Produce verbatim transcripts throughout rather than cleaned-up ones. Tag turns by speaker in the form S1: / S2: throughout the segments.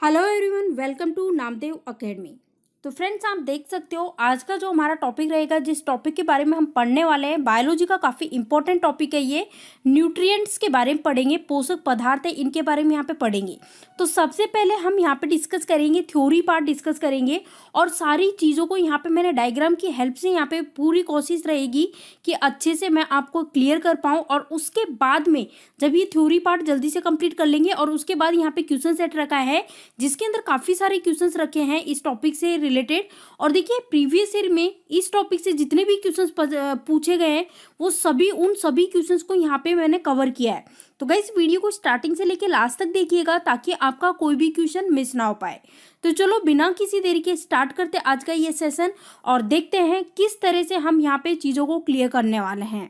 S1: Hello everyone, welcome to Namdev academy. तो friends, आप देख सकते हो आज का जो हमारा टॉपिक रहेगा, जिस टॉपिक के बारे में हम पढ़ने वाले हैं, बायोलॉजी का काफ़ी इंपॉर्टेंट टॉपिक है ये। न्यूट्रिएंट्स के बारे में पढ़ेंगे, पोषक पदार्थ है इनके बारे में यहाँ पे पढ़ेंगे। तो सबसे पहले हम यहाँ पे डिस्कस करेंगे, थ्योरी पार्ट डिस्कस करेंगे और सारी चीज़ों को यहाँ पे मैंने डायग्राम की हेल्प से यहाँ पे पूरी कोशिश रहेगी कि अच्छे से मैं आपको क्लियर कर पाऊँ। और उसके बाद में जब ये थ्योरी पार्ट जल्दी से कंप्लीट कर लेंगे और उसके बाद यहाँ पे क्वेश्चन सेट रखा है जिसके अंदर काफ़ी सारे क्वेश्चंस रखे हैं इस टॉपिक से रिलेटेड। और देखिए, प्रीवियस ईयर में इस टॉपिक से जितने भी क्वेश्चंस पूछे गए हैं वो सभी उन सभी क्वेश्चंस को यहाँ पे मैंने कवर किया है। तो गाइस, वीडियो को स्टार्टिंग से लेके लास्ट तक देखिएगा ताकि आपका कोई भी क्वेश्चन मिस ना हो पाए। तो चलो बिना किसी देरी के स्टार्ट करते आज का ये सेशन और देखते हैं किस तरह से हम यहाँ पे चीज़ों को क्लियर करने वाले हैं।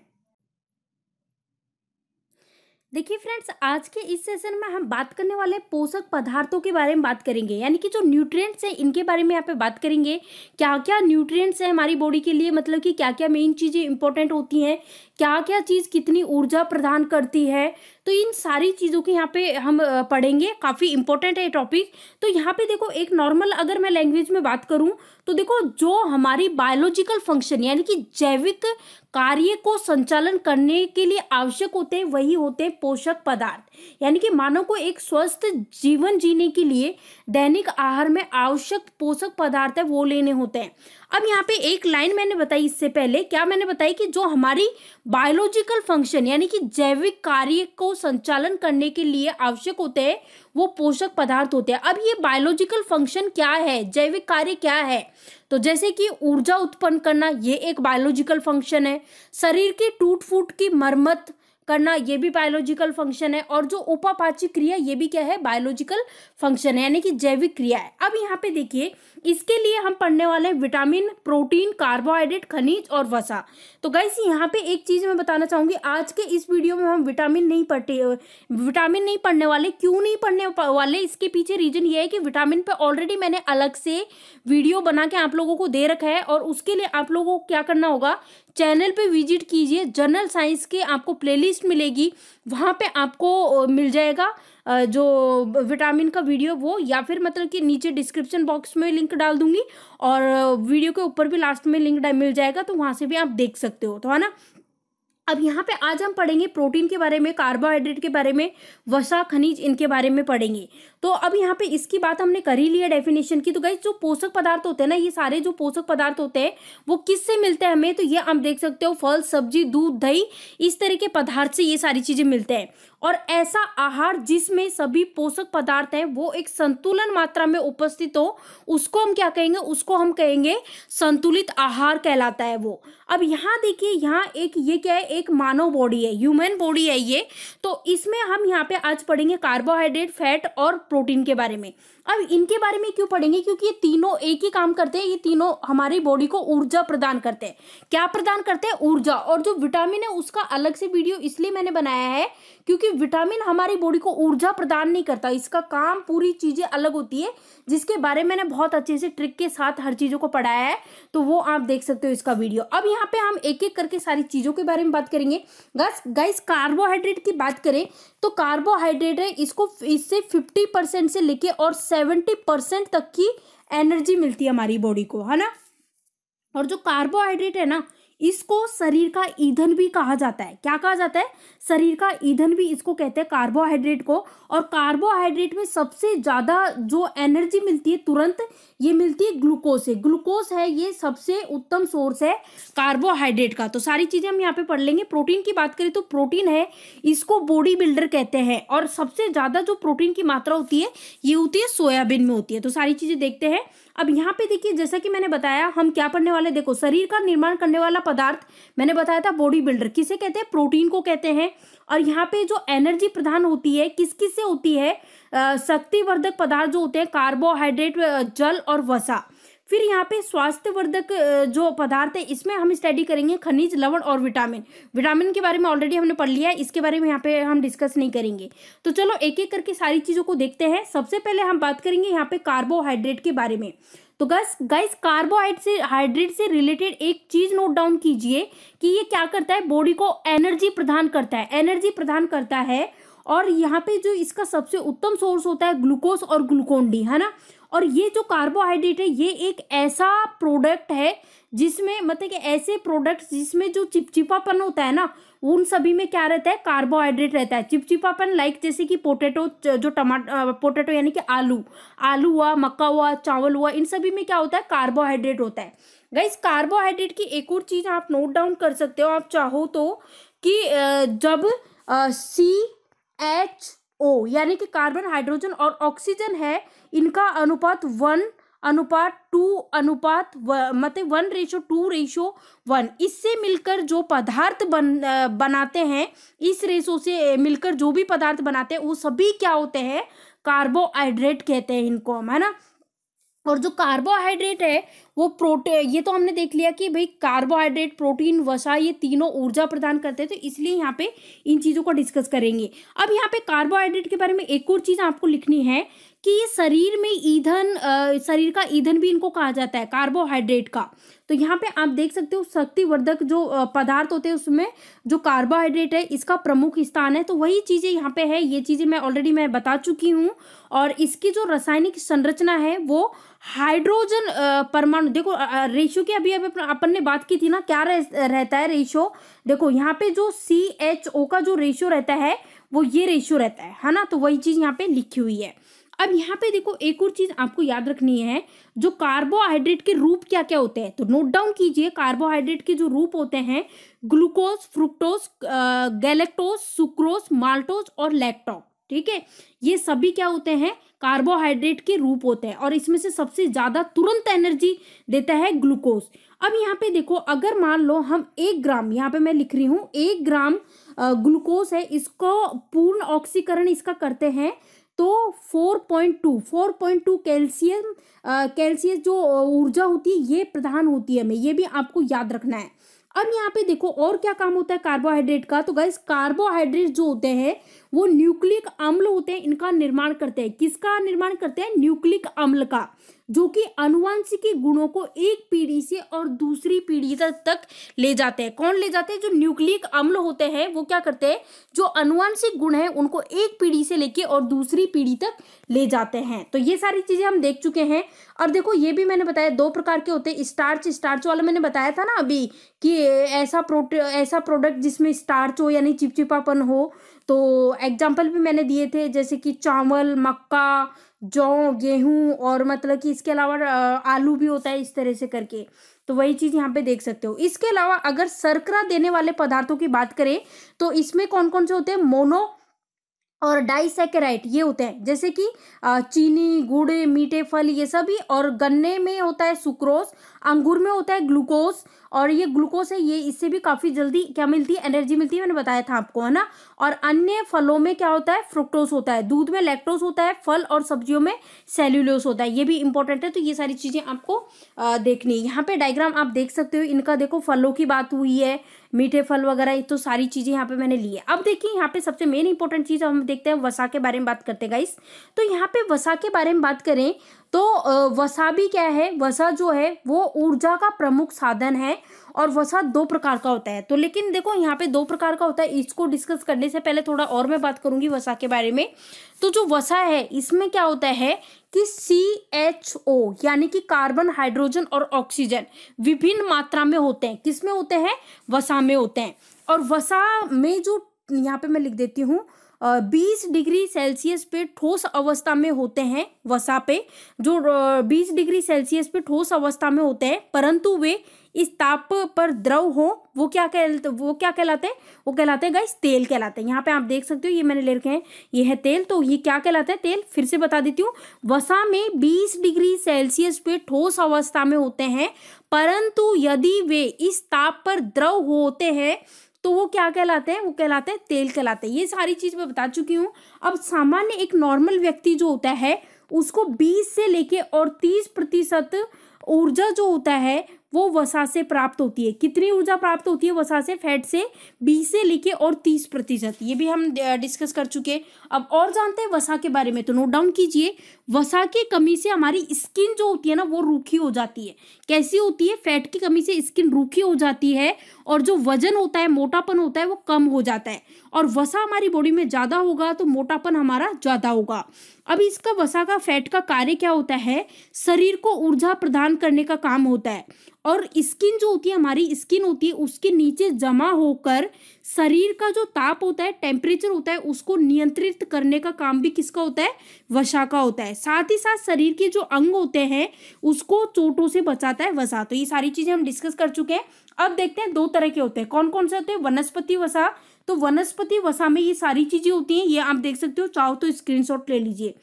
S1: देखिए फ्रेंड्स, आज के इस सेशन में हम बात करने वाले पोषक पदार्थों के बारे में बात करेंगे, यानी कि जो न्यूट्रिएंट्स हैं इनके बारे में यहाँ पे बात करेंगे। क्या क्या न्यूट्रिएंट्स हैं हमारी बॉडी के लिए, मतलब कि क्या क्या मेन चीज़ें इंपॉर्टेंट होती हैं, क्या क्या चीज़ कितनी ऊर्जा प्रदान करती है। तो इन सारी चीज़ों के यहाँ पे हम पढ़ेंगे, काफ़ी इंपॉर्टेंट है ये टॉपिक। तो यहाँ पे देखो, एक नॉर्मल अगर मैं लैंग्वेज में बात करूँ तो देखो, जो हमारी बायोलॉजिकल फंक्शन यानी कि जैविक कार्य को संचालन करने के लिए आवश्यक होते हैं वही होते हैं पोषक पदार्थ। यानी कि मानव को एक स्वस्थ जीवन जीने के लिए दैनिक आहार में आवश्यक पोषक पदार्थ है वो लेने होते हैं। अब यहाँ पे एक लाइन मैंने बताई इससे पहले, क्या मैंने बताई कि जो हमारी बायोलॉजिकल फंक्शन यानी कि जैविक कार्य को संचालन करने के लिए आवश्यक होते हैं वो पोषक पदार्थ होते हैं। अब ये बायोलॉजिकल फंक्शन क्या है, जैविक कार्य क्या है, तो जैसे कि ऊर्जा उत्पन्न करना, ये एक बायोलॉजिकल फंक्शन है। शरीर की टूट फूट की मरम्मत करना, ये भी बायोलॉजिकल फंक्शन है। और जो उपापाची क्रिया, ये भी क्या है, बायोलॉजिकल फंक्शन है, यानी कि जैविक क्रिया है। अब यहाँ पे देखिए, इसके लिए हम पढ़ने वाले हैं विटामिन, प्रोटीन, कार्बोहाइड्रेट, खनिज और वसा। तो गाइस, यहाँ पे एक चीज मैं बताना चाहूंगी, आज के इस वीडियो में हम विटामिन नहीं पढ़ते विटामिन नहीं पढ़ने वाले। क्यों नहीं पढ़ने वाले, इसके पीछे रीजन ये है कि विटामिन पे ऑलरेडी मैंने अलग से वीडियो बना के आप लोगों को दे रखा है। और उसके लिए आप लोगों को क्या करना होगा, चैनल पे विजिट कीजिए, जनरल साइंस के आपको प्लेलिस्ट मिलेगी, वहाँ पे आपको मिल जाएगा जो विटामिन का वीडियो वो, या फिर मतलब कि नीचे डिस्क्रिप्शन बॉक्स में लिंक डाल दूंगी और वीडियो के ऊपर भी लास्ट में लिंक मिल जाएगा, तो वहाँ से भी आप देख सकते हो, तो है ना। अब यहाँ पे आज हम पढ़ेंगे प्रोटीन के बारे में, कार्बोहाइड्रेट के बारे में, वसा, खनिज, इनके बारे में पढ़ेंगे। तो अब यहाँ पे इसकी बात हमने कर ही लिया डेफिनेशन की। तो गाइस, जो पोषक पदार्थ होते हैं ना, ये सारे जो पोषक पदार्थ होते हैं वो किससे मिलते हैं हमें, तो ये आप देख सकते हो, फल, सब्जी, दूध, दही, इस तरह के पदार्थ से ये सारी चीजें मिलते हैं। और ऐसा आहार जिसमें सभी पोषक पदार्थ हैं वो एक संतुलन मात्रा में उपस्थित हो, उसको हम क्या कहेंगे, उसको हम कहेंगे संतुलित आहार कहलाता है वो। अब यहाँ देखिए, यहाँ एक ये क्या है, एक मानव बॉडी है, ह्यूमन बॉडी है ये। तो इसमें हम यहाँ पे आज पढ़ेंगे कार्बोहाइड्रेट, फैट और प्रोटीन के बारे में। अब इनके बारे में क्यों पढ़ेंगे, क्योंकि ये तीनों एक ही काम करते हैं, ये तीनों हमारी बॉडी को ऊर्जा प्रदान करते हैं। क्या प्रदान करते हैं, ऊर्जा। और जो विटामिन है उसका अलग से वीडियो इसलिए मैंने बनाया है क्योंकि विटामिन हमारी बॉडी को ऊर्जा प्रदान नहीं करता, इसका काम पूरी चीजें अलग होती है, जिसके बारे में मैंने बहुत अच्छे से ट्रिक के साथ हर चीजों को पढ़ाया है, तो वो आप देख सकते हो इसका वीडियो। अब यहाँ पे हम एक एक करके सारी चीजों के बारे में बात करेंगे। गाइस, कार्बोहाइड्रेट की बात करें तो कार्बोहाइड्रेट है, इसको इससे फिफ्टी परसेंट से लेके और सेवेंटी परसेंट तक की एनर्जी मिलती है हमारी बॉडी को, है ना। और जो कार्बोहाइड्रेट है ना, इसको शरीर का ईंधन भी कहा जाता है। क्या कहा जाता है, शरीर का ईंधन भी इसको कहते हैं कार्बोहाइड्रेट को। और कार्बोहाइड्रेट में सबसे ज्यादा जो एनर्जी मिलती है तुरंत, ये मिलती है ग्लूकोज से। ग्लूकोज है ये सबसे उत्तम सोर्स है कार्बोहाइड्रेट का। तो सारी चीजें हम यहाँ पे पढ़ लेंगे। प्रोटीन की बात करें तो प्रोटीन है, इसको बॉडी बिल्डर कहते हैं। और सबसे ज्यादा जो प्रोटीन की मात्रा होती है ये होती है सोयाबीन में होती है। तो सारी चीजें देखते हैं। अब यहाँ पे देखिए, जैसा कि मैंने बताया, हम क्या पढ़ने वाले, देखो, शरीर का निर्माण करने वाला पदार्थ मैंने बताया था बॉडी बिल्डर, किसे कहते हैं, प्रोटीन को कहते हैं। और यहाँ पे जो एनर्जी प्रदान होती है किस किस से होती है, शक्तिवर्धक पदार्थ जो होते हैं कार्बोहाइड्रेट, जल और वसा। फिर यहाँ पे स्वास्थ्यवर्धक जो पदार्थ है इसमें हम स्टडी करेंगे खनिज, लवण और विटामिन। विटामिन के बारे में ऑलरेडी हमने पढ़ लिया है, इसके बारे में यहाँ पे हम डिस्कस नहीं करेंगे। तो चलो एक एक करके सारी चीजों को देखते हैं। सबसे पहले हम बात करेंगे यहाँ पे कार्बोहाइड्रेट के बारे में। तो गाइस गाइस कार्बोहाइड्रेट से हाइड्रेट से रिलेटेड एक चीज नोट डाउन कीजिए कि ये क्या करता है, बॉडी को एनर्जी प्रदान करता है, एनर्जी प्रदान करता है। और यहाँ पे जो इसका सबसे उत्तम सोर्स होता है ग्लूकोज और ग्लूकोन डी, है ना। और ये जो कार्बोहाइड्रेट है ये एक ऐसा प्रोडक्ट है जिसमें मतलब कि ऐसे प्रोडक्ट्स जिसमें जो चिपचिपापन होता है ना, उन सभी में क्या रहता है, कार्बोहाइड्रेट रहता है। चिपचिपापन लाइक जैसे कि पोटैटो, जो टमाटर पोटैटो यानी कि आलू आलू हुआ, मक्का हुआ, चावल हुआ, इन सभी में क्या होता है, कार्बोहाइड्रेट होता है। गाइस कार्बोहाइड्रेट की एक और चीज आप नोट डाउन कर सकते हो आप चाहो तो, कि जब सी एच ओ यानी कि कार्बन, हाइड्रोजन और ऑक्सीजन है, इनका अनुपात वन अनुपात टू अनुपात मतलब one ratio two ratio one, इससे मिलकर जो पदार्थ बन बनाते हैं, इस रेशो से मिलकर जो भी पदार्थ बनाते हैं वो सभी क्या होते हैं, कार्बोहाइड्रेट कहते हैं इनको हम, है ना। और जो कार्बोहाइड्रेट है वो प्रोटीन, ये तो हमने देख लिया कि भाई कार्बोहाइड्रेट, प्रोटीन, वसा, ये तीनों ऊर्जा प्रदान करते हैं, तो इसलिए यहाँ पे इन चीज़ों को डिस्कस करेंगे। अब यहाँ पे कार्बोहाइड्रेट के बारे में एक और चीज़ आपको लिखनी है कि ये शरीर में ईंधन, शरीर का ईंधन भी इनको कहा जाता है कार्बोहाइड्रेट का। तो यहाँ पे आप देख सकते हो शक्तिवर्धक जो पदार्थ होते हैं उसमें जो कार्बोहाइड्रेट है इसका प्रमुख स्थान है। तो वही चीज़ें यहाँ पे है, ये चीज़ें मैं ऑलरेडी मैं बता चुकी हूँ। और इसकी जो रासायनिक संरचना है वो हाइड्रोजन परमाणु, देखो रेशो की अभी अभी अपन ने बात की थी ना, क्या रह, रहता है रेशो, देखो यहाँ पे जो सी एच ओ का जो रेशो रहता है वो ये रेशो रहता है है ना। तो वही चीज़ यहाँ पे लिखी हुई है। अब यहाँ पे देखो एक और चीज आपको याद रखनी है, जो कार्बोहाइड्रेट के रूप क्या क्या होते हैं, तो नोट डाउन कीजिए। कार्बोहाइड्रेट के जो रूप होते हैं glucose, fructose, galactose, sucrose, maltose और लैक्टोज, ठीक है। ये सभी क्या होते हैं, कार्बोहाइड्रेट के रूप होते हैं। और इसमें से सबसे ज्यादा तुरंत एनर्जी देता है ग्लूकोज। अब यहाँ पे देखो, अगर मान लो हम एक ग्राम, यहाँ पे मैं लिख रही हूँ एक ग्राम ग्लूकोज है, इसको पूर्ण ऑक्सीकरण इसका करते हैं तो four point two four point two calcium calcium जो ऊर्जा होती है ये प्रदान होती है हमें, ये भी आपको याद रखना है। अब यहाँ पे देखो और क्या काम होता है कार्बोहाइड्रेट का, तो गाइस कार्बोहाइड्रेट जो होते हैं वो न्यूक्लिक अम्ल होते हैं, इनका निर्माण करते हैं। किसका निर्माण करते हैं, न्यूक्लिक अम्ल का, जो कि आनुवंशिकी गुणों को एक पीढ़ी से और दूसरी पीढ़ी तक तक ले जाते हैं। कौन ले जाते हैं, जो न्यूक्लिक अम्ल होते हैं वो क्या करते हैं, जो आनुवंशिक गुण है उनको एक पीढ़ी से लेके और दूसरी पीढ़ी तक ले जाते हैं। तो ये सारी चीजें हम देख चुके हैं। और देखो ये भी मैंने बताया दो प्रकार के होते हैं, स्टार्च, स्टार्च वाला मैंने बताया था ना अभी कि ऐसा प्रोट ऐसा प्रोडक्ट जिसमें स्टार्च हो यानी चिपचिपापन हो। तो एग्जाम्पल भी मैंने दिए थे जैसे कि चावल, मक्का, जौ, गेहूं और मतलब कि इसके अलावा आलू भी होता है, इस तरह से करके। तो वही चीज यहाँ पे देख सकते हो। इसके अलावा अगर शर्करा देने वाले पदार्थों की बात करें तो इसमें कौन कौन से होते हैं, मोनो और डाइसैकेराइड ये होते हैं, जैसे कि चीनी, गुड़, मीठे फल ये सभी। और गन्ने में होता है सुक्रोज, अंगूर में होता है ग्लूकोज, और ये ग्लूकोज है ये इससे भी काफी जल्दी क्या मिलती है, एनर्जी मिलती है, मैंने बताया था आपको, है ना। और अन्य फलों में क्या होता है, फ्रुक्टोज होता है, दूध में लैक्टोज होता है, फल और सब्जियों में सेल्यूलोज होता है, ये भी इंपॉर्टेंट है। तो ये सारी चीजें आपको देखनी है। यहाँ पे डायग्राम आप देख सकते हो इनका, देखो फलों की बात हुई है, मीठे फल वगैरह, तो सारी चीजें यहाँ पे मैंने ली है। अब देखिए यहाँ पे सबसे मेन इंपॉर्टेंट चीज हम देखते हैं, वसा के बारे में बात करते हैं गाइस। तो यहाँ पे वसा के बारे में बात करें तो वसा भी क्या है, वसा जो है वो ऊर्जा का प्रमुख साधन है। और वसा दो प्रकार का होता है, तो लेकिन देखो यहाँ पे दो प्रकार का होता है, इसको डिस्कस करने से पहले थोड़ा और मैं बात करूंगी वसा के बारे में। तो जो वसा है इसमें क्या होता है कि सी एच ओ यानी कि कार्बन, हाइड्रोजन और ऑक्सीजन विभिन्न मात्रा में होते हैं। किसमें होते हैं, वसा में होते हैं। और वसा में जो यहाँ पे मैं लिख देती हूँ बीस डिग्री सेल्सियस पे ठोस अवस्था में होते हैं, वसा पे जो बीस डिग्री सेल्सियस पे ठोस अवस्था में होते हैं, परंतु वे इस ताप पर द्रव हो वो क्या कहते वो क्या कहलाते हैं, वो कहलाते हैं गाइस तेल कहलाते हैं। यहाँ पे आप देख सकते हो ये मैंने ले रखे हैं, ये है तेल। तो ये क्या कहलाता है, तेल। फिर से बता देती हूँ, वसा में बीस डिग्री सेल्सियस पे ठोस अवस्था में होते हैं, परंतु यदि वे इस ताप पर द्रव होते हैं तो वो क्या कहलाते हैं, वो कहलाते हैं तेल कहलाते हैं। ये सारी चीज मैं बता चुकी हूँ। अब सामान्य एक नॉर्मल व्यक्ति जो होता है उसको बीस से लेके और तीस प्रतिशत ऊर्जा जो होता है वो वसा से प्राप्त होती है। कितनी ऊर्जा प्राप्त होती है वसा से? फैट से बीस से लेके और तीस प्रतिशत, ये भी हम डिस्कस कर चुके हैं। अब और जानते हैं वसा के बारे में, तो नोट डाउन कीजिए। वसा की कमी से हमारी स्किन जो होती है ना वो रूखी हो जाती है। कैसी होती है? फैट की कमी से स्किन रूखी हो जाती है और जो वजन होता है, मोटापन होता है, वो कम हो जाता है। और वसा हमारी बॉडी में ज्यादा होगा तो मोटापन हमारा ज्यादा होगा। अब इसका वसा का फैट का कार्य क्या होता है? शरीर को ऊर्जा प्रदान करने का काम होता है। और स्किन जो होती है, हमारी स्किन होती है, उसके नीचे जमा होकर शरीर का जो ताप होता है, टेम्परेचर होता है, उसको नियंत्रित करने का काम भी किसका होता है? वसा का होता है। साथ ही साथ शरीर के जो अंग होते हैं उसको चोटों से बचाता है वसा। तो ये सारी चीजें हम डिस्कस कर चुके हैं। अब देखते हैं दो तरह के होते हैं। कौन कौन से होते हैं? वनस्पति वसा। तो वनस्पति वसा में ये सारी चीजें होती हैं, ये आप देख सकते हो, चाहो तो स्क्रीनशॉट ले लीजिए।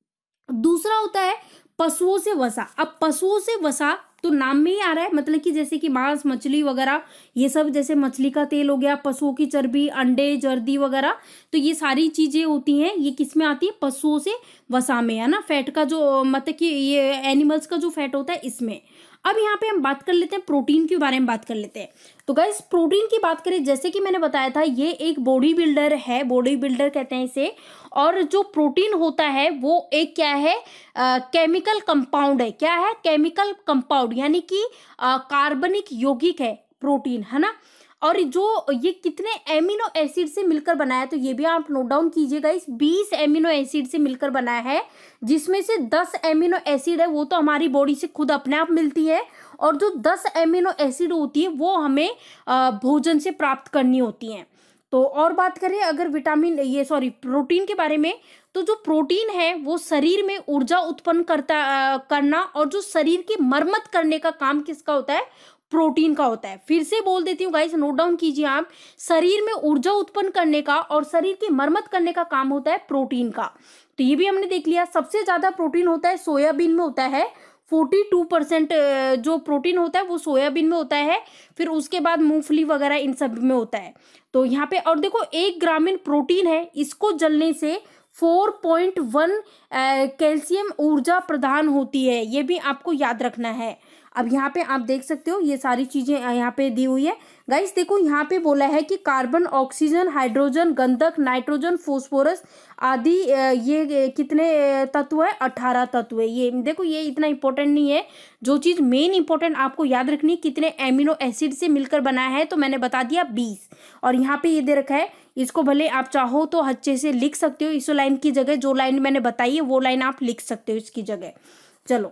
S1: दूसरा होता है पशुओं से वसा। अब पशुओं से वसा तो नाम में ही आ रहा है, मतलब कि जैसे कि मांस, मछली वगैरह, ये सब, जैसे मछली का तेल हो गया, पशुओं की चर्बी, अंडे, जर्दी वगैरह, तो ये सारी चीजें होती हैं, ये किस में आती है? पशुओं से वसा में, है ना। फैट का जो मतलब कि ये एनिमल्स का जो फैट होता है इसमें। अब यहाँ पे हम बात कर लेते हैं प्रोटीन के बारे में बात कर लेते हैं। तो गाइस प्रोटीन की बात करें, जैसे कि मैंने बताया था, ये एक बॉडी बिल्डर है, बॉडी बिल्डर कहते हैं इसे। और जो प्रोटीन होता है वो एक क्या है? केमिकल कंपाउंड है। क्या है? केमिकल कंपाउंड, यानी कि कार्बनिक यौगिक है प्रोटीन, है ना। और जो ये कितने एमिनो एसिड से मिलकर बनाया है, तो ये भी आप नोट डाउन कीजिएगा। इस बीस एमिनो एसिड से मिलकर बनाया है, जिसमें से दस एमिनो एसिड है वो तो हमारी बॉडी से खुद अपने आप मिलती है, और जो दस एमिनो एसिड होती है वो हमें भोजन से प्राप्त करनी होती हैं। तो और बात करें अगर विटामिन ये सॉरी प्रोटीन के बारे में, तो जो प्रोटीन है वो शरीर में ऊर्जा उत्पन्न करता आ, करना और जो शरीर की मरम्मत करने का काम किसका होता है? प्रोटीन का होता है। फिर से बोल देती हूँ गाइस, नोट डाउन कीजिए आप। शरीर में ऊर्जा उत्पन्न करने का और शरीर की मरम्मत करने का काम होता है प्रोटीन का। तो ये भी हमने देख लिया। सबसे ज्यादा प्रोटीन होता है सोयाबीन में होता है, बयालीस परसेंट जो प्रोटीन होता है वो सोयाबीन में होता है। फिर उसके बाद मूंगफली वगैरह इन सब में होता है। तो यहाँ पे और देखो, एक ग्रामीण प्रोटीन है, इसको जलने से चार पॉइंट एक कैल्शियम ऊर्जा प्रदान होती है, ये भी आपको याद रखना है। अब यहाँ पे आप देख सकते हो ये सारी चीजें यहाँ पे दी हुई है गाइस। देखो यहाँ पे बोला है कि कार्बन, ऑक्सीजन, हाइड्रोजन, गंधक, नाइट्रोजन, फोस्फोरस आदि ये कितने तत्व है? अठारह तत्व है। ये देखो, ये इतना इंपॉर्टेंट नहीं है। जो चीज मेन इंपॉर्टेंट आपको याद रखनी है, कितने एमिनो एसिड से मिलकर बना है, तो मैंने बता दिया बीस। और यहाँ पे ये दे रखा है, इसको भले आप चाहो तो अच्छे से लिख सकते हो। इस लाइन की जगह जो लाइन मैंने बताई है वो लाइन आप लिख सकते हो इसकी जगह। चलो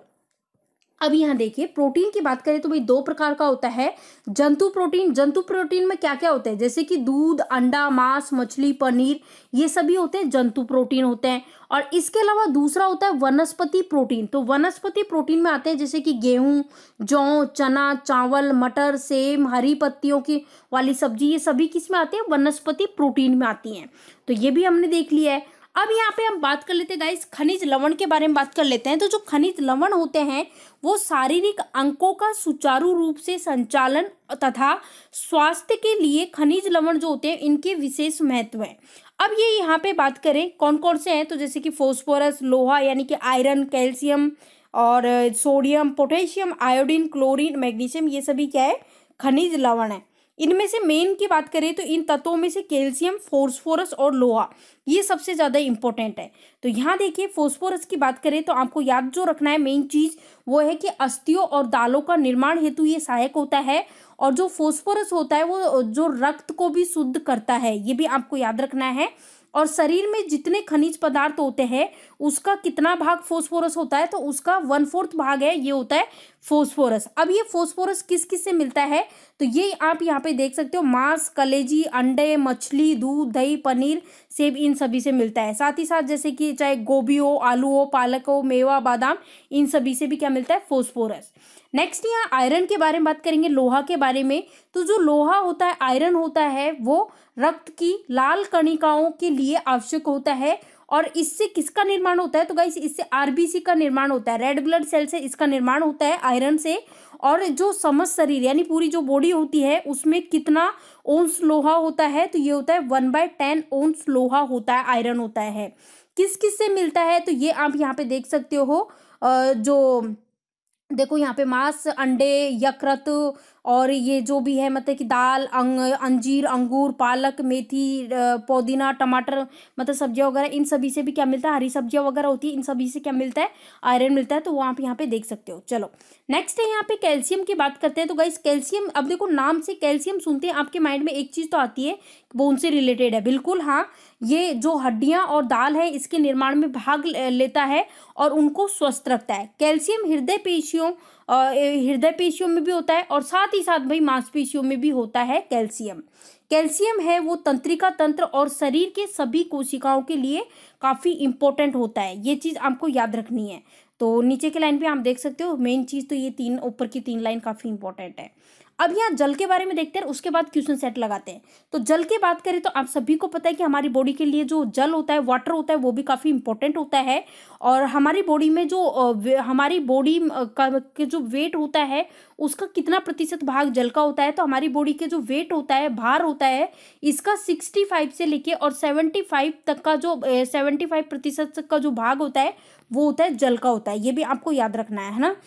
S1: अब यहाँ देखिए, प्रोटीन की बात करें तो भाई दो प्रकार का होता है। जंतु प्रोटीन। जंतु प्रोटीन में क्या क्या होता है? जैसे कि दूध, अंडा, मांस, मछली, पनीर, ये सभी होते हैं जंतु प्रोटीन होते हैं। और इसके अलावा दूसरा होता है वनस्पति प्रोटीन। तो वनस्पति प्रोटीन में आते हैं जैसे कि गेहूं, जौ, चना, चावल, मटर, सेम, हरी पत्तियों की वाली सब्जी, ये सभी किस में आते हैं? वनस्पति प्रोटीन में आती हैं। तो ये भी हमने देख लिया है। अब यहाँ पे हम बात कर लेते हैं गाइस खनिज लवण के बारे में बात कर लेते हैं। तो जो खनिज लवण होते हैं वो शारीरिक अंगों का सुचारू रूप से संचालन तथा स्वास्थ्य के लिए खनिज लवण जो होते हैं इनके विशेष महत्व है। अब ये यहाँ पे बात करें कौन कौन से हैं, तो जैसे कि फोस्फोरस, लोहा यानी कि आयरन, कैल्शियम और sodium, potassium, iodine, chlorine, magnesium, ये सभी क्या है? खनिज लवण है। इनमें से मेन की बात करें तो इन तत्वों में से कैल्शियम, फोस्फोरस और लोहा ये सबसे ज़्यादा इंपॉर्टेंट है। तो यहाँ देखिए, फोस्फोरस की बात करें तो आपको याद जो रखना है मेन चीज़ वो है कि अस्थियों और दालों का निर्माण हेतु ये सहायक होता है। और जो फोस्फोरस होता है वो जो रक्त को भी शुद्ध करता है, ये भी आपको याद रखना है। और शरीर में जितने खनिज पदार्थ होते हैं उसका कितना भाग फोस्फोरस होता है, तो उसका वन फोर्थ भाग है ये होता है फोस्फोरस। अब ये फोस्फोरस किस किस से मिलता है, तो ये आप यहाँ पे देख सकते हो, मांस, कलेजी, अंडे, मछली, दूध, दही, पनीर, सेब, इन सभी से मिलता है। साथ ही साथ जैसे कि चाहे गोभी हो, आलू हो, पालक हो, मेवा, बादाम, इन सभी से भी क्या मिलता है? फोस्फोरस। नेक्स्ट यहाँ आयरन के बारे में बात करेंगे, लोहा के बारे में। तो जो लोहा होता है, आयरन होता है, वो रक्त की लाल कणिकाओं के लिए आवश्यक होता है। और इससे किसका निर्माण होता है, तो गाइस इससे आरबीसी का निर्माण होता है, रेड ब्लड सेल से इसका निर्माण होता है आयरन से। और जो समस्त शरीर यानी पूरी जो बॉडी होती है उसमें कितना ओंस लोहा होता है, तो ये होता है वन बाय टेन ओंस लोहा होता है, आयरन होता है। किस किस से मिलता है, तो ये आप यहाँ पे देख सकते हो, जो देखो यहाँ पे मांस, अंडे, यकृत और ये जो भी है मतलब कि दाल, अंग अंजीर, अंगूर, पालक, मेथी, अ, पुदीना, टमाटर, मतलब सब्जियां वगैरह, इन सभी से भी क्या मिलता है, हरी सब्जियां वगैरह होती है, इन सभी से क्या मिलता है, आयरन मिलता है। तो वो आप यहाँ पे देख सकते हो। चलो नेक्स्ट है यहाँ पे कैल्शियम की बात करते हैं। तो गाइस कैल्शियम, अब देखो नाम से कैल्शियम सुनते हैं आपके माइंड में एक चीज तो आती है, बोन से रिलेटेड है। बिल्कुल हाँ, ये जो हड्डियां और दाल है इसके निर्माण में भाग ले- लेता है और उनको स्वस्थ रखता है। कैल्शियम हृदय पेशियों अ, हृदय पेशियों में भी होता है और साथ ही साथ भाई मांसपेशियों में भी होता है कैल्शियम। कैल्शियम है वो तंत्रिका तंत्र और शरीर के सभी कोशिकाओं के लिए काफी इंपॉर्टेंट होता है। ये चीज आपको याद रखनी है। तो नीचे के लाइन पे आप देख सकते हो, मेन चीज तो ये तीन ऊपर की तीन लाइन काफी इंपॉर्टेंट है। अब यहाँ जल के बारे में देखते हैं, उसके बाद क्वेश्चन सेट लगाते हैं। तो जल की बात करें तो आप सभी को पता है कि हमारी बॉडी के लिए जो जल होता है, वाटर होता है, वो भी काफी इंपॉर्टेंट होता है। और हमारी बॉडी में जो अ, वे- हमारी बॉडी का के जो वेट होता है उसका कितना प्रतिशत भाग जल का होता है। तो हमारी बॉडी के जो वेट होता है, भार होता है, इसका सिक्सटी फाइव से लेके और सेवेंटी फाइव तक का जो सेवेंटी फाइव प्रतिशत का जो भाग होता है वो होता है जल का होता है। ये भी आपको याद रखना है है ना।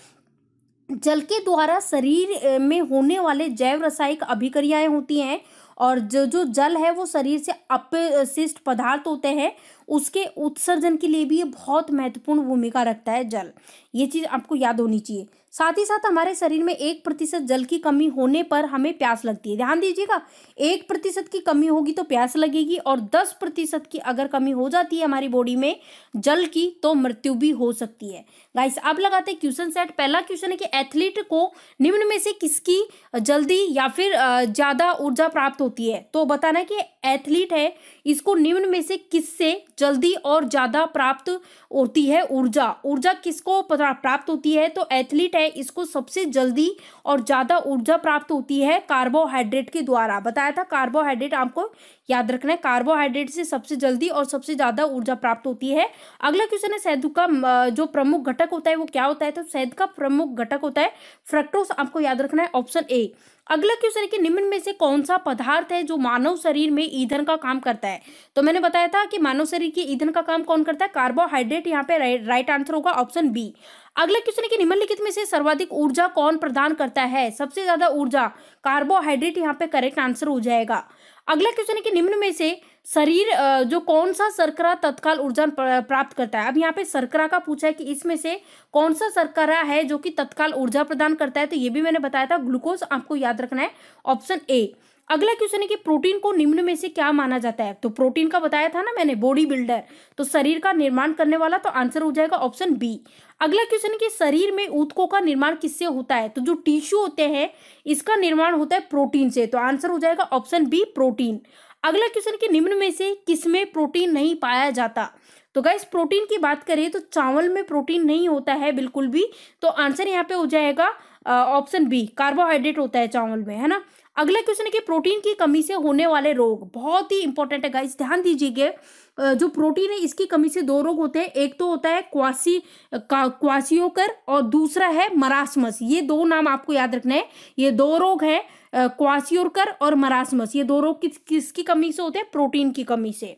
S1: जल के द्वारा शरीर अ, में होने वाले जैव रासायनिक अभिक्रियाएं होती हैं और जो जो जल है वो शरीर से अपशिष्ट पदार्थ होते हैं उसके उत्सर्जन के लिए भी ये बहुत महत्वपूर्ण भूमिका रखता है जल। ये चीज आपको याद होनी चाहिए। साथ ही साथ हमारे शरीर में एक प्रतिशत जल की कमी होने पर हमें प्यास लगती है। ध्यान दीजिएगा, एक प्रतिशत की कमी होगी तो प्यास लगेगी और दस प्रतिशत की अगर कमी हो जाती है हमारी बॉडी में जल की तो मृत्यु भी हो सकती है। गाइस अब लगाते हैं क्वेश्चन सेट। पहला क्वेश्चन है कि एथलीट को निम्न में से किसकी जल्दी या फिर अ, ज्यादा ऊर्जा प्राप्त होती है। तो बताना है कि एथलीट है, इसको निम्न में से किससे जल्दी और ज्यादा प्राप्त होती है ऊर्जा। ऊर्जा किसको पता- प्राप्त होती है। तो एथलीट है, इसको सबसे जल्दी और ज्यादा ऊर्जा प्राप्त होती है कार्बोहाइड्रेट के द्वारा। बताया था कार्बोहाइड्रेट आपको याद रखना है, कार्बोहाइड्रेट से सबसे जल्दी और सबसे ज्यादा ऊर्जा प्राप्त होती है। अगला क्वेश्चन है शहद का अ, जो प्रमुख घटक होता है वो क्या होता है। तो शहद का प्रमुख घटक होता है फ्रक्टोज। आपको याद रखना है ऑप्शन ए। अगला क्वेश्चन है कि निम्न में से कौन सा पदार्थ है जो मानव शरीर में ईंधन का काम करता है। तो मैंने बताया था कि मानव शरीर के ईंधन का काम कौन करता है, कार्बोहाइड्रेट। यहाँ पे राइट आंसर होगा ऑप्शन बी। अगला क्वेश्चन है कि निम्नलिखित में से सर्वाधिक ऊर्जा कौन प्रदान करता है। सबसे ज्यादा ऊर्जा कार्बोहाइड्रेट यहाँ पे करेक्ट आंसर हो जाएगा। अगला क्वेश्चन है कि निम्न में से शरीर अ, जो कौन सा शर्करा तत्काल ऊर्जा प्र- प्राप्त करता है। अब यहाँ पे शर्करा का पूछा है कि इसमें से कौन सा शर्करा है जो कि तत्काल ऊर्जा प्रदान करता है। तो ये भी मैंने बताया था ग्लूकोज। आपको याद रखना है ऑप्शन ए। अगला क्वेश्चन है कि प्रोटीन को निम्न में से क्या माना जाता है। तो प्रोटीन का बताया था ना मैंने, बॉडी बिल्डर, तो शरीर का निर्माण करने वाला। तो आंसर हो जाएगा ऑप्शन बी। अगला क्वेश्चन है कि शरीर में ऊतकों का निर्माण किससे होता है। तो जो टिश्यू होते हैं इसका निर्माण होता है प्रोटीन से। तो आंसर हो जाएगा ऑप्शन बी प्रोटीन। अगला क्वेश्चन कि निम्न में से किसमें प्रोटीन नहीं पाया जाता। तो गाइस प्रोटीन की बात करें तो चावल में प्रोटीन नहीं होता है बिल्कुल भी। तो आंसर यहाँ पे हो जाएगा ऑप्शन बी, कार्बोहाइड्रेट होता है चावल में, है ना। अगला क्वेश्चन है कि प्रोटीन की कमी से होने वाले रोग, बहुत ही इंपॉर्टेंट है गाइस, ध्यान दीजिएगा। अ, जो प्रोटीन है इसकी कमी से दो रोग होते हैं। एक तो होता है क्वासी क्वासियोकर और दूसरा है मरासमस। ये दो नाम आपको याद रखना है। ये दो रोग है, क्वासियोकर और मरासमस। ये दो रोग किस किसकी कमी से होते हैं, प्रोटीन की कमी से।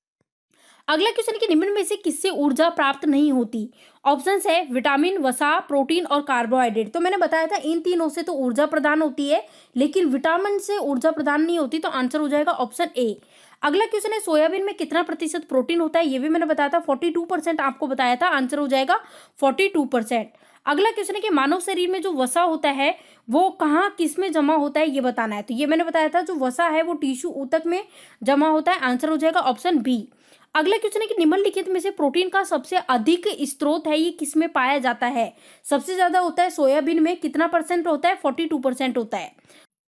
S1: अगला क्वेश्चन है कि निम्न में से किससे ऊर्जा प्राप्त नहीं होती। ऑप्शंस है विटामिन, वसा, प्रोटीन और कार्बोहाइड्रेट। तो मैंने बताया था इन तीनों से तो ऊर्जा प्रदान होती है लेकिन विटामिन से ऊर्जा प्रदान नहीं होती। तो आंसर हो जाएगा ऑप्शन ए। अगला क्वेश्चन है सोयाबीन में कितना प्रतिशत प्रोटीन होता है। ये भी मैंने बताया था फोर्टी टू परसेंट आपको बताया था। आंसर हो जाएगा फोर्टी टू परसेंट। अगला क्वेश्चन है कि मानव शरीर में जो वसा होता है वो कहाँ किस में जमा होता है ये बताना है। तो ये मैंने बताया था जो वसा है वो टिश्यू ऊतक में जमा होता है। आंसर हो जाएगा ऑप्शन बी। अगला क्वेश्चन है कि निम्नलिखित में से प्रोटीन का सबसे अधिक स्रोत है ये किसमें पाया जाता है। सबसे ज्यादा होता है सोयाबीन में, कितना परसेंट होता है, फोर्टी टू परसेंट होता है।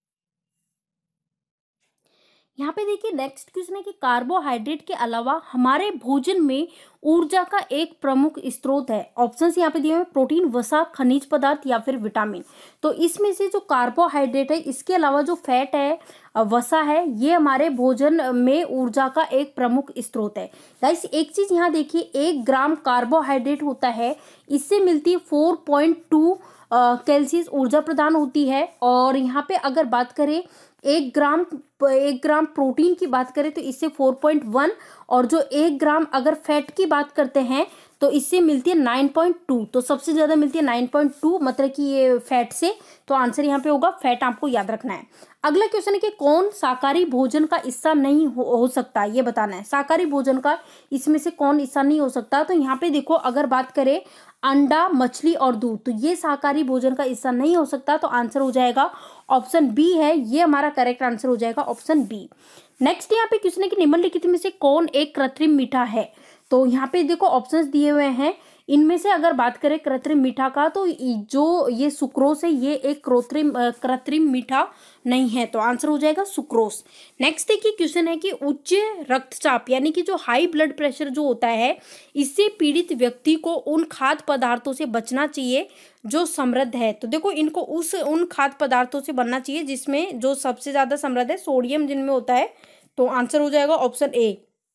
S1: यहाँ पे देखिए नेक्स्ट क्वेश्चन है कि कार्बोहाइड्रेट के अलावा हमारे भोजन में ऊर्जा का एक प्रमुख स्रोत है। ऑप्शंस यहाँ पे दिए हुए प्रोटीन, वसा, खनिज पदार्थ या फिर विटामिन। तो इसमें से जो कार्बोहाइड्रेट है इसके अलावा जो फैट है, अ, वसा है, ये हमारे भोजन में ऊर्जा का एक प्रमुख स्रोत है। गाइस एक चीज यहाँ देखिए, एक ग्राम कार्बोहाइड्रेट होता है इससे मिलती है फोर पॉइंट टू कैल्सियस ऊर्जा प्रदान होती है। और यहाँ पे अगर बात करें एक ग्राम एक ग्राम प्रोटीन की बात करें तो इससे फोर पॉइंट वन, और जो एक ग्राम अगर फैट की बात करते हैं तो इससे मिलती है नाइन पॉइंट टू, तो सबसे ज़्यादा मिलती है नाइन पॉइंट टू मतलब कि ये फैट से। तो आंसर यहाँ पे होगा फैट, आपको याद रखना है। अगला क्वेश्चन है कि कौन शाकाहारी भोजन का हिस्सा नहीं हो, हो सकता, ये बताना है। शाकाहारी भोजन का इसमें से कौन हिस्सा नहीं हो सकता, तो यहाँ पे देखो अगर बात करें अंडा, मछली और दूध, तो ये शाकाहारी भोजन का हिस्सा नहीं हो सकता। तो आंसर हो जाएगा ऑप्शन बी है, ये हमारा करेक्ट आंसर हो जाएगा ऑप्शन बी। नेक्स्ट यहाँ पे क्वेश्चन है कि निम्नलिखित में से कौन एक कृत्रिम मीठा है। तो यहाँ पे देखो ऑप्शंस दिए हुए हैं, इनमें से अगर बात करें कृत्रिम मीठा का, तो जो ये सुक्रोस है ये एक कृत्रिम कृत्रिम मीठा नहीं है। तो आंसर हो जाएगा सुक्रोस। नेक्स्ट देखिए क्वेश्चन है कि उच्च रक्तचाप यानी कि जो हाई ब्लड प्रेशर जो होता है, इससे पीड़ित व्यक्ति को उन खाद्य पदार्थों से बचना चाहिए जो समृद्ध है। तो देखो इनको उस उन खाद्य पदार्थों से बनना चाहिए जिसमें जो सबसे ज्यादा समृद्ध है, सोडियम जिनमें होता है। तो आंसर हो जाएगा ऑप्शन ए।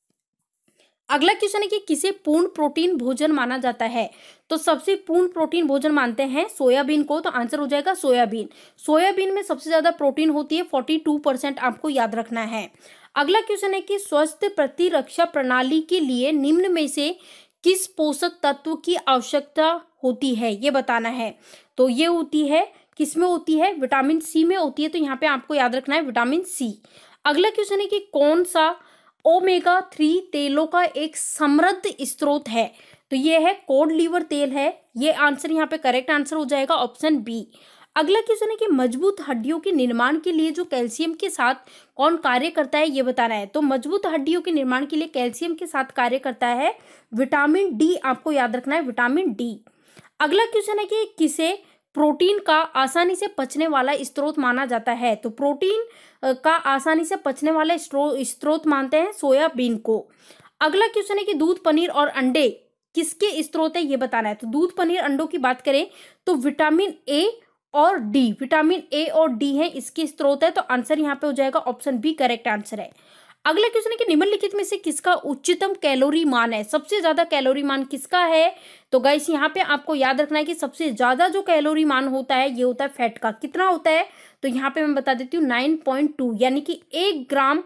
S1: अगला क्वेश्चन है कि किसे पूर्ण प्रोटीन भोजन माना जाता है। तो सबसे पूर्ण प्रोटीन भोजन मानते हैं सोयाबीन को। तो आंसर हो जाएगा सोयाबीन। सोयाबीन में सबसे ज्यादा प्रोटीन होती है, फोर्टी टू परसेंट, आपको याद रखना है। अगला क्वेश्चन है कि स्वस्थ प्रतिरक्षा प्रणाली के लिए निम्न में से किस पोषक तत्व की आवश्यकता होती है, ये बताना है। तो ये होती है, किसमें होती है, विटामिन सी में होती है। तो यहाँ पे आपको याद रखना है विटामिन सी। अगला क्वेश्चन है कि कौन सा ओमेगा थ्री तेलों का एक समृद्ध स्रोत है। तो ये है कोड लीवर तेल है, ये आंसर यहाँ पे करेक्ट आंसर हो जाएगा ऑप्शन बी। अगला क्वेश्चन है कि मजबूत हड्डियों के निर्माण के लिए जो कैल्शियम के साथ कौन कार्य करता है, ये बताना है। तो मजबूत हड्डियों के निर्माण के लिए कैल्शियम के साथ कार्य करता है विटामिन डी, आपको याद रखना है विटामिन डी। अगला क्वेश्चन है कि किसे प्रोटीन का आसानी से पचने वाला स्रोत माना जाता है। तो प्रोटीन का आसानी से पचने वाला स्रोत मानते हैं सोयाबीन को। अगला क्वेश्चन है कि दूध, पनीर और अंडे किसके स्रोत है, ये बताना है। तो दूध, पनीर, अंडों की बात करें तो विटामिन ए और डी, विटामिन ए और डी है इसके स्रोत है। तो आंसर यहाँ पे हो जाएगा ऑप्शन बी, करेक्ट आंसर है। अगला क्वेश्चन है कि निम्नलिखित में से किसका उच्चतम कैलोरी मान है, सबसे ज्यादा कैलोरी मान किसका है। तो गाइस यहाँ पे आपको याद रखना है कि सबसे ज्यादा जो कैलोरी मान होता है ये होता है फैट का। कितना होता है, तो यहाँ पे मैं बता देती हूँ नाइन पॉइंट टू, यानी कि एक ग्राम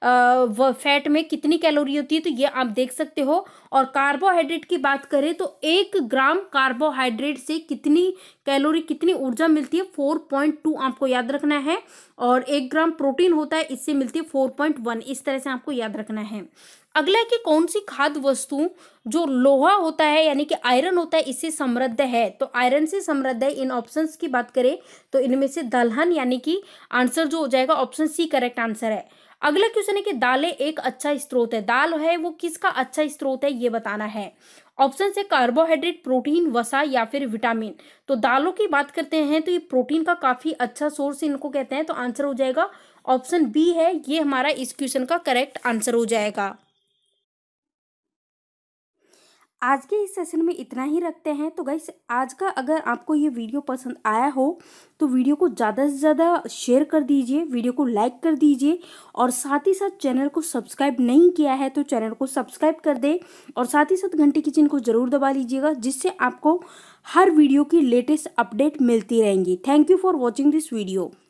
S1: आ, फैट में कितनी कैलोरी होती है, तो ये आप देख सकते हो। और कार्बोहाइड्रेट की बात करें तो एक ग्राम कार्बोहाइड्रेट से कितनी कैलोरी, कितनी ऊर्जा मिलती है, फोर पॉइंट टू, आपको याद रखना है। और एक ग्राम प्रोटीन होता है, इससे मिलती है फोर पॉइंट वन, इस तरह से आपको याद रखना है। अगला है कि कौन सी खाद्य वस्तु जो लोहा होता है यानी कि आयरन होता है, इससे समृद्ध है। तो आयरन से समृद्ध है। इन ऑप्शंस की बात करें तो इनमें से दलहन यानी कि आंसर जो हो जाएगा ऑप्शन सी करेक्ट आंसर है। अगला क्वेश्चन है कि दालें एक अच्छा स्रोत है, दाल है वो किसका अच्छा स्रोत है, ये बताना है। ऑप्शन से कार्बोहाइड्रेट, प्रोटीन, वसा या फिर विटामिन। तो दालों की बात करते हैं तो ये प्रोटीन का काफी अच्छा सोर्स इनको कहते हैं। तो आंसर हो जाएगा ऑप्शन बी है, ये हमारा इस क्वेश्चन का करेक्ट आंसर हो जाएगा। आज के इस सेशन में इतना ही रखते हैं। तो गाइस आज का अगर आपको ये वीडियो पसंद आया हो तो वीडियो को ज़्यादा से ज़्यादा शेयर कर दीजिए, वीडियो को लाइक कर दीजिए और साथ ही साथ चैनल को सब्सक्राइब नहीं किया है तो चैनल को सब्सक्राइब कर दे और साथ ही साथ घंटी की चिन्ह को ज़रूर दबा लीजिएगा, जिससे आपको हर वीडियो की लेटेस्ट अपडेट मिलती रहेंगी। Thank you for watching this video.